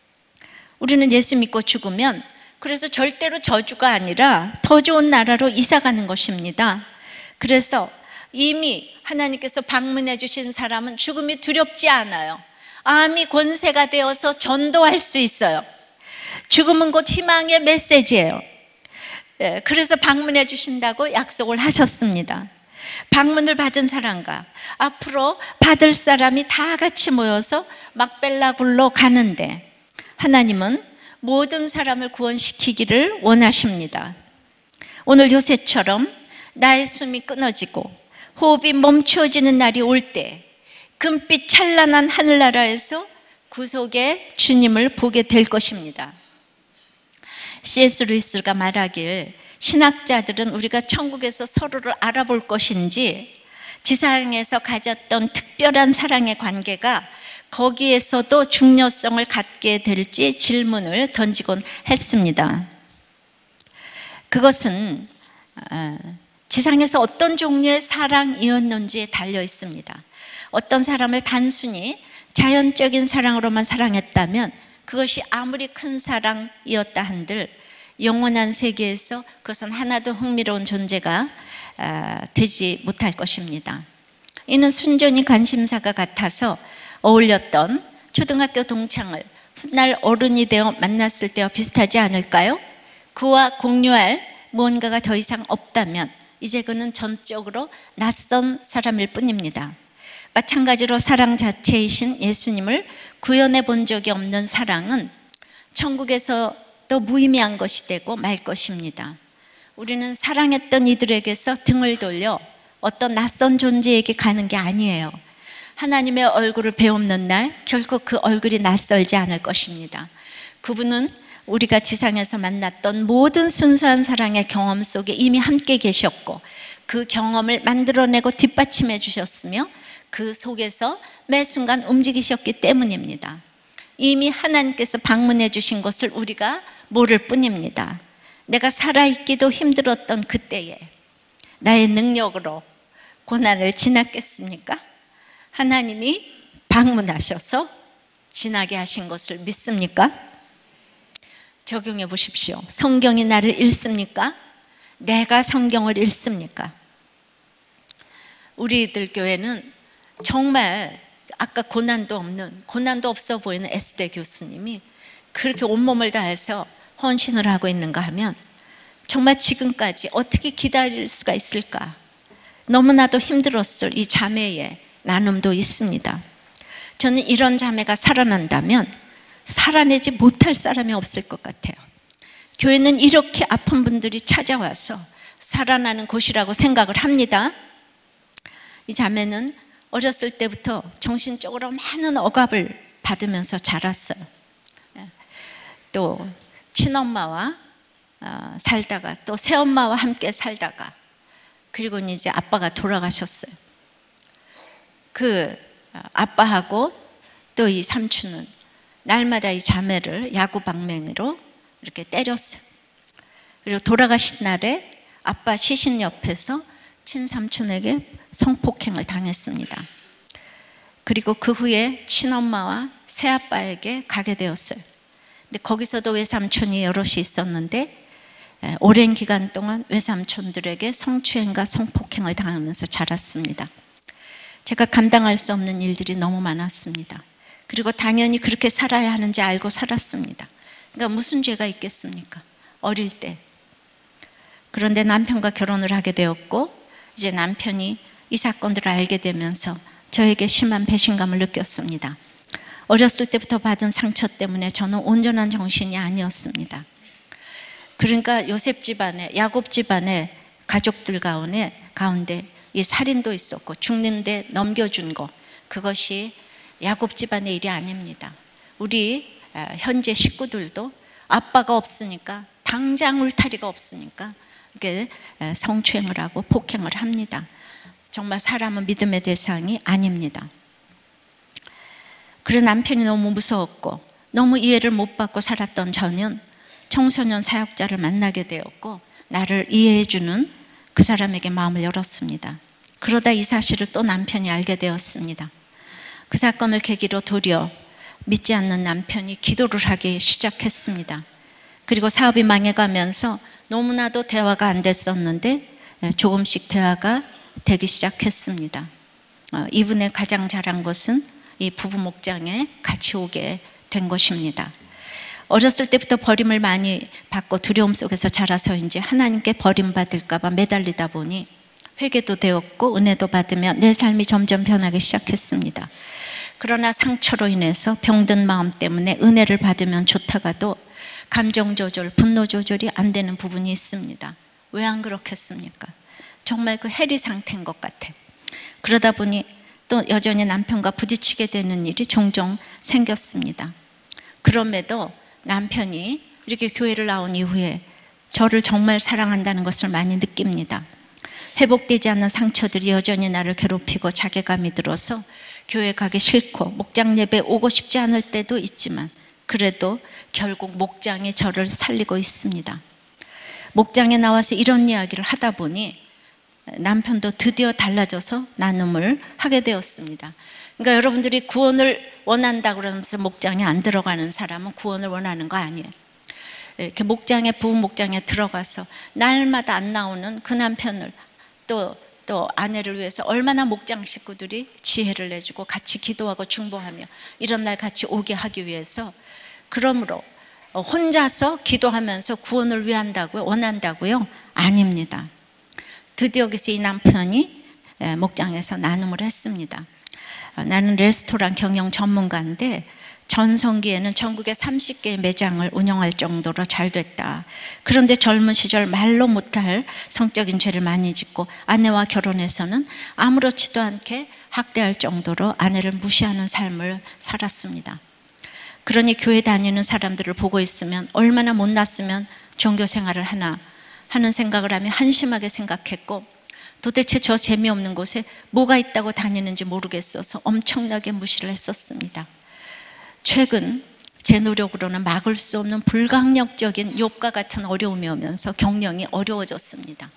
우리는 예수 믿고 죽으면 그래서 절대로 저주가 아니라 더 좋은 나라로 이사가는 것입니다. 그래서 이미 하나님께서 방문해 주신 사람은 죽음이 두렵지 않아요. 암이 권세가 되어서 전도할 수 있어요. 죽음은 곧 희망의 메시지예요. 그래서 방문해 주신다고 약속을 하셨습니다. 방문을 받은 사람과 앞으로 받을 사람이 다 같이 모여서 막벨라 굴로 가는데 하나님은 모든 사람을 구원시키기를 원하십니다. 오늘 요새처럼 나의 숨이 끊어지고 호흡이 멈추어지는 날이 올 때 금빛 찬란한 하늘나라에서 구속의 주님을 보게 될 것입니다. 씨 에스 루이스가 말하길 신학자들은 우리가 천국에서 서로를 알아볼 것인지 지상에서 가졌던 특별한 사랑의 관계가 거기에서도 중요성을 갖게 될지 질문을 던지곤 했습니다. 그것은 지상에서 어떤 종류의 사랑이었는지에 달려 있습니다. 어떤 사람을 단순히 자연적인 사랑으로만 사랑했다면 그것이 아무리 큰 사랑이었다 한들 영원한 세계에서 그것은 하나도 흥미로운 존재가 되지 못할 것입니다. 이는 순전히 관심사가 같아서 어울렸던 초등학교 동창을 훗날 어른이 되어 만났을 때와 비슷하지 않을까요? 그와 공유할 무언가가 더 이상 없다면 이제 그는 전적으로 낯선 사람일 뿐입니다. 마찬가지로 사랑 자체이신 예수님을 구현해 본 적이 없는 사랑은 천국에서 또 무의미한 것이 되고 말 것입니다. 우리는 사랑했던 이들에게서 등을 돌려 어떤 낯선 존재에게 가는 게 아니에요. 하나님의 얼굴을 배우는 날 결코 그 얼굴이 낯설지 않을 것입니다. 그분은 우리가 지상에서 만났던 모든 순수한 사랑의 경험 속에 이미 함께 계셨고 그 경험을 만들어내고 뒷받침해 주셨으며 그 속에서 매 순간 움직이셨기 때문입니다. 이미 하나님께서 방문해 주신 것을 우리가 모를 뿐입니다. 내가 살아있기도 힘들었던 그때에 나의 능력으로 고난을 지났겠습니까? 하나님이 방문하셔서 지나게 하신 것을 믿습니까? 적용해 보십시오. 성경이 나를 읽습니까? 내가 성경을 읽습니까? 우리들 교회는 정말 아까 고난도 없는, 고난도 없어 보이는 에스대 교수님이 그렇게 온몸을 다해서 헌신을 하고 있는가 하면 정말 지금까지 어떻게 기다릴 수가 있을까? 너무나도 힘들었을 이 자매의 나눔도 있습니다. 저는 이런 자매가 살아난다면 살아내지 못할 사람이 없을 것 같아요. 교회는 이렇게 아픈 분들이 찾아와서 살아나는 곳이라고 생각을 합니다. 이 자매는 어렸을 때부터 정신적으로 많은 억압을 받으면서 자랐어요. 또 친엄마와 살다가 또 새엄마와 함께 살다가 그리고 이제 아빠가 돌아가셨어요. 그 아빠하고 또 이 삼촌은 날마다 이 자매를 야구방망이로 이렇게 때렸어요. 그리고 돌아가신 날에 아빠 시신 옆에서 친삼촌에게 성폭행을 당했습니다. 그리고 그 후에 친엄마와 새아빠에게 가게 되었어요. 근데 거기서도 외삼촌이 여럿이 있었는데 오랜 기간 동안 외삼촌들에게 성추행과 성폭행을 당하면서 자랐습니다. 제가 감당할 수 없는 일들이 너무 많았습니다. 그리고 당연히 그렇게 살아야 하는지 알고 살았습니다. 그러니까 무슨 죄가 있겠습니까? 어릴 때. 그런데 남편과 결혼을 하게 되었고 이제 남편이 이 사건들을 알게 되면서 저에게 심한 배신감을 느꼈습니다. 어렸을 때부터 받은 상처 때문에 저는 온전한 정신이 아니었습니다. 그러니까 요셉 집안에, 야곱 집안의 가족들 가운데, 가운데 이 살인도 있었고 죽는데 넘겨준 거, 그것이 야곱 집안의 일이 아닙니다. 우리 현재 식구들도 아빠가 없으니까, 당장 울타리가 없으니까 이렇게 성추행을 하고 폭행을 합니다. 정말 사람은 믿음의 대상이 아닙니다. 그래서 남편이 너무 무서웠고 너무 이해를 못 받고 살았던 저는 청소년 사역자를 만나게 되었고 나를 이해해주는 그 사람에게 마음을 열었습니다. 그러다 이 사실을 또 남편이 알게 되었습니다. 그 사건을 계기로 도리어 믿지 않는 남편이 기도를 하기 시작했습니다. 그리고 사업이 망해가면서 너무나도 대화가 안 됐었는데 조금씩 대화가 되기 시작했습니다. 이분의 가장 잘한 것은 이 부부 목장에 같이 오게 된 것입니다. 어렸을 때부터 버림을 많이 받고 두려움 속에서 자라서인지 하나님께 버림받을까 봐 매달리다 보니 회개도 되었고 은혜도 받으며 내 삶이 점점 변하기 시작했습니다. 그러나 상처로 인해서 병든 마음 때문에 은혜를 받으면 좋다가도 감정 조절, 분노 조절이 안 되는 부분이 있습니다. 왜 안 그렇겠습니까? 정말 그 해리 상태인 것 같아요. 그러다 보니 또 여전히 남편과 부딪히게 되는 일이 종종 생겼습니다. 그럼에도 남편이 이렇게 교회를 나온 이후에 저를 정말 사랑한다는 것을 많이 느낍니다. 회복되지 않는 상처들이 여전히 나를 괴롭히고 자괴감이 들어서 교회 가기 싫고 목장 예배 오고 싶지 않을 때도 있지만 그래도 결국 목장이 저를 살리고 있습니다. 목장에 나와서 이런 이야기를 하다 보니 남편도 드디어 달라져서 나눔을 하게 되었습니다. 그러니까 여러분들이 구원을 원한다고 그러면서 목장에 안 들어가는 사람은 구원을 원하는 거 아니에요. 이렇게 목장에, 부부 목장에 들어가서 날마다 안 나오는 그 남편을 또, 또 아내를 위해서 얼마나 목장 식구들이 지혜를 내주고 같이 기도하고 중보하며 이런 날 같이 오게 하기 위해서. 그러므로 혼자서 기도하면서 구원을 위한다고요? 원한다고요? 아닙니다. 드디어 여기서 이 남편이 목장에서 나눔을 했습니다. 나는 레스토랑 경영 전문가인데 전성기에는 전국에 삼십 개의 매장을 운영할 정도로 잘 됐다. 그런데 젊은 시절 말로 못할 성적인 죄를 많이 짓고 아내와 결혼해서는 아무렇지도 않게 학대할 정도로 아내를 무시하는 삶을 살았습니다. 그러니 교회 다니는 사람들을 보고 있으면 얼마나 못났으면 종교 생활을 하나 하는 생각을 하며 한심하게 생각했고, 도대체 저 재미없는 곳에 뭐가 있다고 다니는지 모르겠어서 엄청나게 무시를 했었습니다. 최근 제 노력으로는 막을 수 없는 불강력적인 욥과 같은 어려움이 오면서 경영이 어려워졌습니다.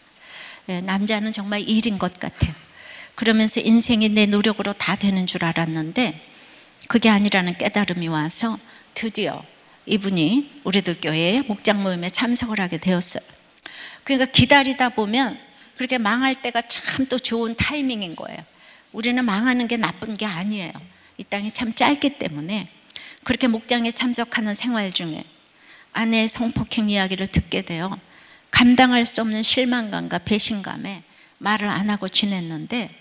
남자는 정말 일인 것 같아요. 그러면서 인생이 내 노력으로 다 되는 줄 알았는데 그게 아니라는 깨달음이 와서 드디어 이분이 우리들 교회의 목장 모임에 참석을 하게 되었어요. 그러니까 기다리다 보면 그렇게 망할 때가 참 또 좋은 타이밍인 거예요. 우리는 망하는 게 나쁜 게 아니에요. 이 땅이 참 짧기 때문에. 그렇게 목장에 참석하는 생활 중에 아내의 성폭행 이야기를 듣게 되어 감당할 수 없는 실망감과 배신감에 말을 안 하고 지냈는데,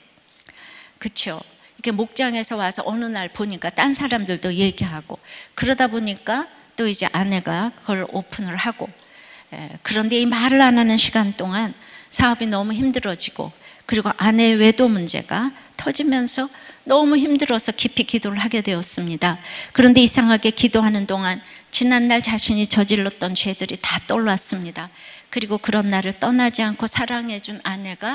그쵸, 이렇게 목장에서 와서 어느 날 보니까 딴 사람들도 얘기하고 그러다 보니까 또 이제 아내가 그걸 오픈을 하고, 그런데 이 말을 안 하는 시간 동안 사업이 너무 힘들어지고 그리고 아내의 외도 문제가 터지면서 너무 힘들어서 깊이 기도를 하게 되었습니다. 그런데 이상하게 기도하는 동안 지난날 자신이 저질렀던 죄들이 다 떠올랐습니다. 그리고 그런 나를 떠나지 않고 사랑해준 아내가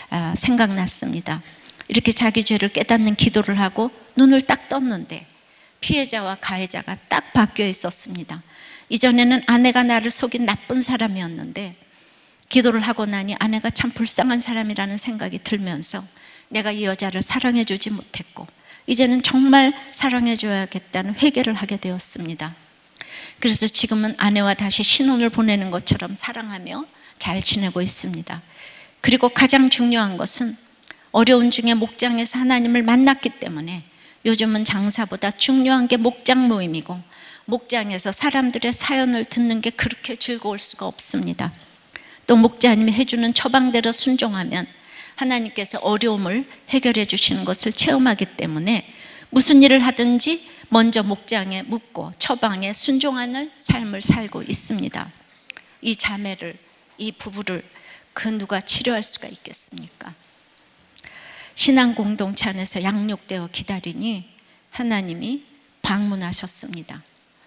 생각났습니다. 이렇게 자기 죄를 깨닫는 기도를 하고 눈을 딱 떴는데 피해자와 가해자가 딱 바뀌어 있었습니다. 이전에는 아내가 나를 속인 나쁜 사람이었는데 기도를 하고 나니 아내가 참 불쌍한 사람이라는 생각이 들면서 내가 이 여자를 사랑해 주지 못했고 이제는 정말 사랑해 줘야겠다는 회개를 하게 되었습니다. 그래서 지금은 아내와 다시 신혼을 보내는 것처럼 사랑하며 잘 지내고 있습니다. 그리고 가장 중요한 것은 어려운 중에 목장에서 하나님을 만났기 때문에 요즘은 장사보다 중요한 게 목장 모임이고 목장에서 사람들의 사연을 듣는 게 그렇게 즐거울 수가 없습니다. 또 목자님이 해주는 처방대로 순종하면 하나님께서 어려움을 해결해 주시는 것을 체험하기 때문에 무슨 일을 하든지 먼저 목장에 묻고 처방에 순종하는 삶을 살고 있습니다. 이 자매를, 이 부부를 그 누가 치료할 수가 있겠습니까? 신앙 공동체 안에서 양육되어 기다리니 하나님이 방문하셨습니다.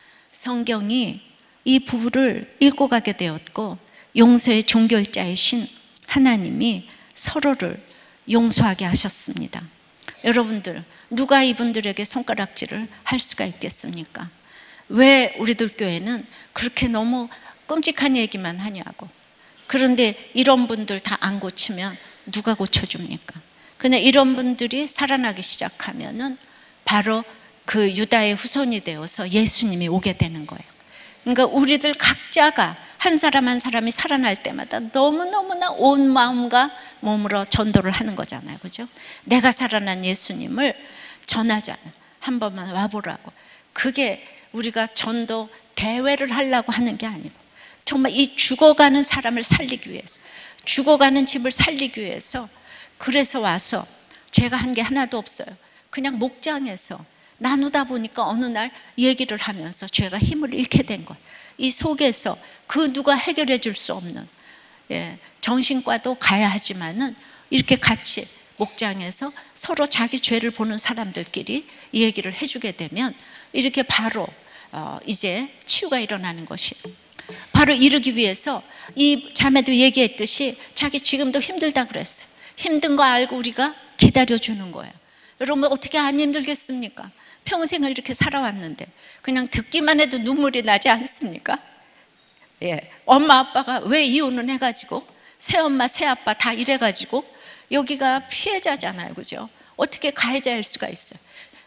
성경이 이 부부를 읽고 가게 되었고 용서의 종결자이신 하나님이 서로를 용서하게 하셨습니다. 여러분들, 누가 이분들에게 손가락질을 할 수가 있겠습니까? 왜 우리들 교회는 그렇게 너무 끔찍한 얘기만 하냐고. 그런데 이런 분들 다 안 고치면 누가 고쳐줍니까? 근데 이런 분들이 살아나기 시작하면은 바로 그 유다의 후손이 되어서 예수님이 오게 되는 거예요. 그러니까 우리들 각자가 한 사람 한 사람이 살아날 때마다 너무너무나 온 마음과 몸으로 전도를 하는 거잖아요. 그죠? 내가 살아난 예수님을 전하잖아. 한 번만 와보라고. 그게 우리가 전도 대회를 하려고 하는 게 아니고 정말 이 죽어가는 사람을 살리기 위해서, 죽어가는 집을 살리기 위해서, 그래서 와서 제가 한 게 하나도 없어요. 그냥 목장에서 나누다 보니까 어느 날 얘기를 하면서 죄가 힘을 잃게 된 거예요. 이 속에서 그 누가 해결해 줄 수 없는, 예, 정신과도 가야 하지만은 이렇게 같이 목장에서 서로 자기 죄를 보는 사람들끼리 이 얘기를 해주게 되면 이렇게 바로 어 이제 치유가 일어나는 것이, 바로 이르기 위해서 이 자매도 얘기했듯이 자기 지금도 힘들다 그랬어요. 힘든 거 알고 우리가 기다려주는 거예요. 여러분 어떻게 안 힘들겠습니까? 평생을 이렇게 살아왔는데 그냥 듣기만 해도 눈물이 나지 않습니까? 예, 엄마 아빠가 왜 이혼을 해가지고 새엄마 새아빠 다 이래가지고 여기가 피해자잖아요. 그죠? 어떻게 가해자일 수가 있어요?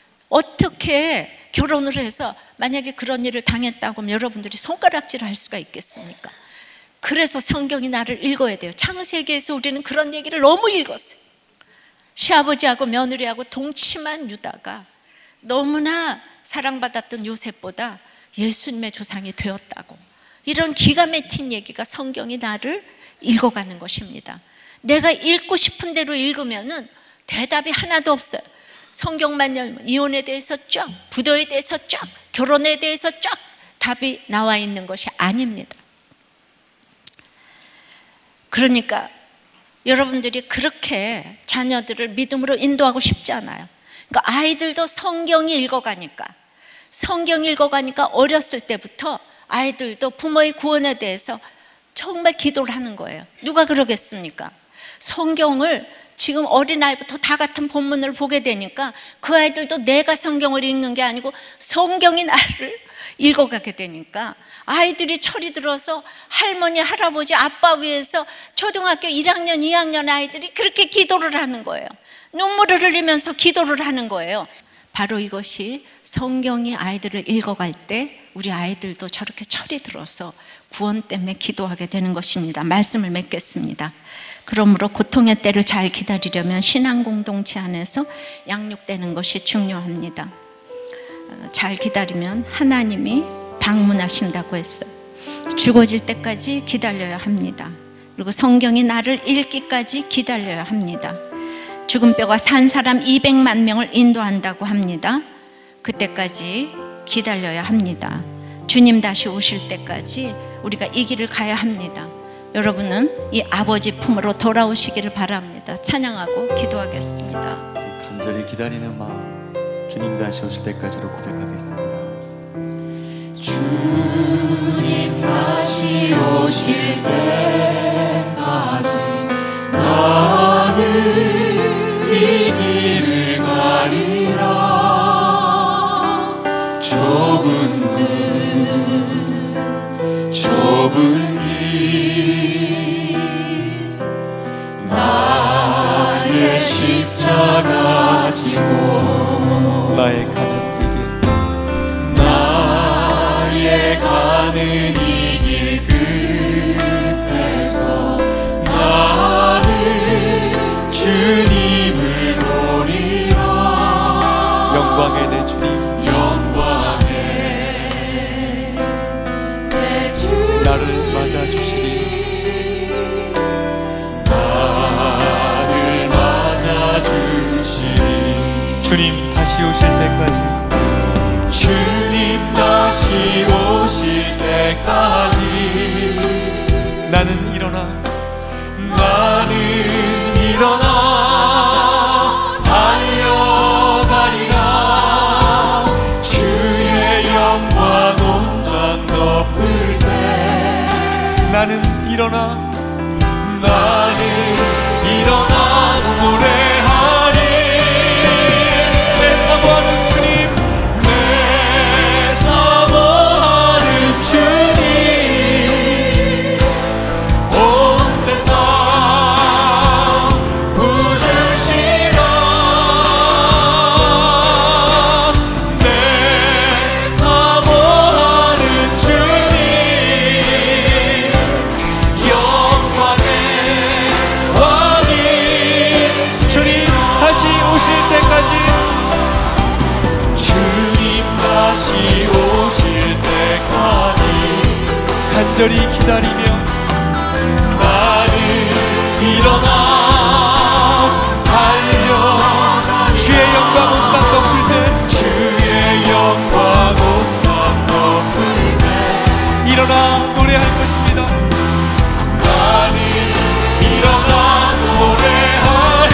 어떻게 결혼을 해서 만약에 그런 일을 당했다고 하면 여러분들이 손가락질을 할 수가 있겠습니까? 그래서 성경이 나를 읽어야 돼요. 창세기에서 우리는 그런 얘기를 너무 읽었어요. 시아버지하고 며느리하고 동침한 유다가 너무나 사랑받았던 요셉보다 예수님의 조상이 되었다고, 이런 기가 막힌 얘기가 성경이 나를 읽어가는 것입니다. 내가 읽고 싶은 대로 읽으면은 대답이 하나도 없어요. 성경만 열면 이혼에 대해서 쫙, 부도에 대해서 쫙, 결혼에 대해서 쫙 답이 나와 있는 것이 아닙니다. 그러니까 여러분들이 그렇게 자녀들을 믿음으로 인도하고 싶지 않아요. 그러니까 아이들도 성경이 읽어가니까, 성경 읽어가니까 어렸을 때부터 아이들도 부모의 구원에 대해서 정말 기도를 하는 거예요. 누가 그러겠습니까? 성경을 지금 어린아이부터 다 같은 본문을 보게 되니까 그 아이들도 내가 성경을 읽는 게 아니고 성경이 나를 읽어가게 되니까 아이들이 철이 들어서 할머니, 할아버지, 아빠 위해서 초등학교 일 학년, 이 학년 아이들이 그렇게 기도를 하는 거예요. 눈물을 흘리면서 기도를 하는 거예요. 바로 이것이 성경이 아이들을 읽어갈 때 우리 아이들도 저렇게 철이 들어서 구원 때문에 기도하게 되는 것입니다. 말씀을 맺겠습니다. 그러므로 고통의 때를 잘 기다리려면 신앙 공동체 안에서 양육되는 것이 중요합니다. 잘 기다리면 하나님이 방문하신다고 했어요. 죽어질 때까지 기다려야 합니다. 그리고 성경이 나를 읽기까지 기다려야 합니다. 죽은 뼈가 산 사람 이백만 명을 인도한다고 합니다. 그때까지 기다려야 합니다. 주님 다시 오실 때까지 우리가 이 길을 가야 합니다. 여러분은 이 아버지 품으로 돌아오시기를 바랍니다. 찬양하고 기도하겠습니다. 간절히 기다리는 마음, 주님 다시 오실 때까지로 고백하겠습니다. 주님 다시 오실 때까지 나는 이 길을 가리라. 좁은 문, 좁은 길, 나의 십자가 지고 나의 가는 이 길, 나의 가는 이 길 끝에서 나는 주님을 보리라. 영광의 내 주님, 영광의 내 주님, 나를 맞아주시리. 나를 맞아주시리. 주님 다시 오실 때까지, 주님 다시 오실 때까지 나는 일어나 나는 일어나 달려가리라. 주의 영광 온 땅 덮을 때 나는 일어나 나는 일어나 노래하리. 내 사모하는 주님, 내 사모하는 주님, 온 세상 구주시라. 내 사모하는 주님, 영광의 왕이 주님 다시 오실 때까지, 주님 다시 오실 때까지 간절히 기다리며 나는 일어나 달려. 주의 영광 온 땅 덮을 때 주의 영광 온 땅 덮을 때 일어나 노래할 것입니다. 나는 일어나 노래하리.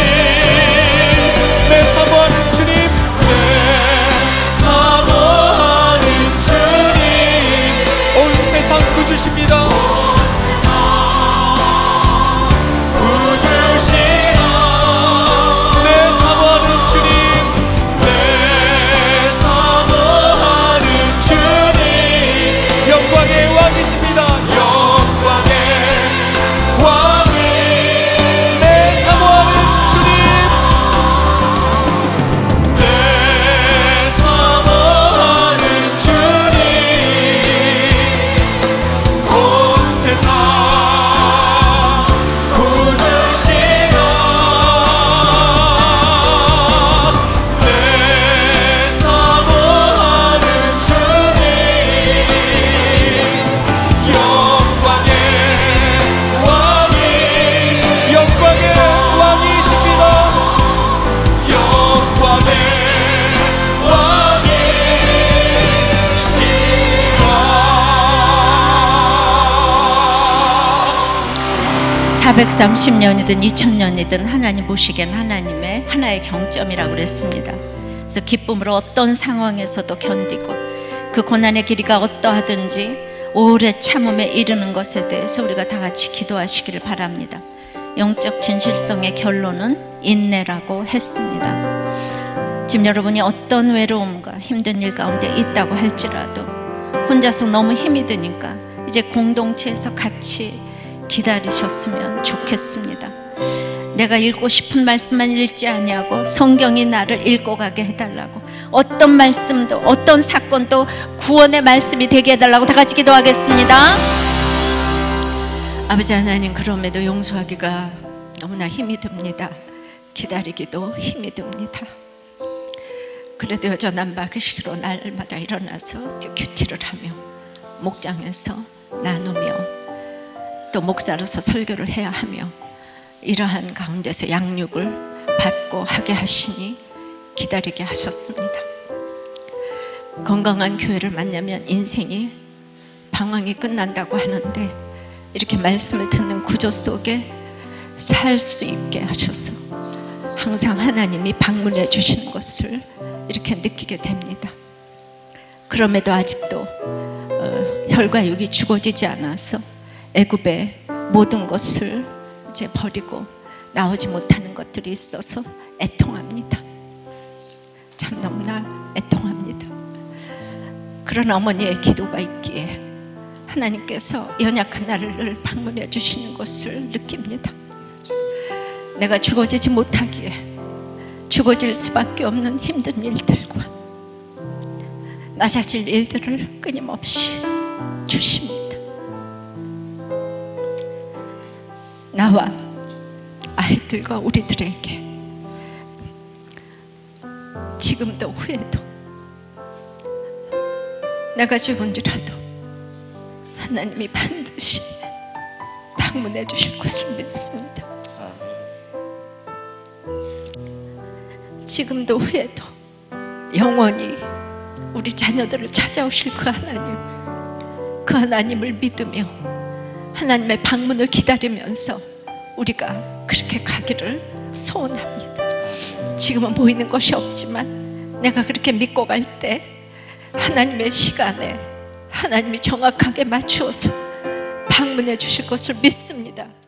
내 사모하는 주님, 내 사모하는 주님, 온 세상 구주십니다. 사백삼십 년이든 이천 년이든 하나님 보시기엔 하나님의 하나의 경점이라고 그랬습니다. 그래서 기쁨으로 어떤 상황에서도 견디고 그 고난의 길이가 어떠하든지 오래 참음에 이르는 것에 대해서 우리가 다 같이 기도하시기를 바랍니다. 영적 진실성의 결론은 인내라고 했습니다. 지금 여러분이 어떤 외로움과 힘든 일 가운데 있다고 할지라도 혼자서 너무 힘이 드니까 이제 공동체에서 같이 기다리셨으면 좋겠습니다. 내가 읽고 싶은 말씀만 읽지 아니하고 성경이 나를 읽고 가게 해달라고, 어떤 말씀도 어떤 사건도 구원의 말씀이 되게 해달라고 다 같이 기도하겠습니다. 아버지 하나님, 그럼에도 용서하기가 너무나 힘이 듭니다. 기다리기도 힘이 듭니다. 그래도 여전한 박의식으로 날마다 일어나서 큐티를 하며 목장에서 나누며 또 목사로서 설교를 해야 하며 이러한 가운데서 양육을 받고 하게 하시니 기다리게 하셨습니다. 건강한 교회를 만나면 인생이 방황이 끝난다고 하는데 이렇게 말씀을 듣는 구조 속에 살 수 있게 하셔서 항상 하나님이 방문해 주시는 것을 이렇게 느끼게 됩니다. 그럼에도 아직도 어, 혈과 육이 죽어지지 않아서 애굽의 모든 것을 이제 버리고 나오지 못하는 것들이 있어서 애통합니다. 참 너무나 애통합니다. 그런 어머니의 기도가 있기에 하나님께서 연약한 나를 방문해 주시는 것을 느낍니다. 내가 죽어지지 못하기에 죽어질 수밖에 없는 힘든 일들과 낮아질 일들을 끊임없이 주십니다. 나와 아이들과 우리들에게 지금도 후에도 내가 죽은지라도 하나님이 반드시 방문해 주실 것을 믿습니다. 지금도 후에도 영원히 우리 자녀들을 찾아오실 그 하나님, 그 하나님을 믿으며 하나님의 방문을 기다리면서 우리가 그렇게 가기를 소원합니다. 지금은 보이는 것이 없지만 내가 그렇게 믿고 갈 때 하나님의 시간에 하나님이 정확하게 맞추어서 방문해 주실 것을 믿습니다.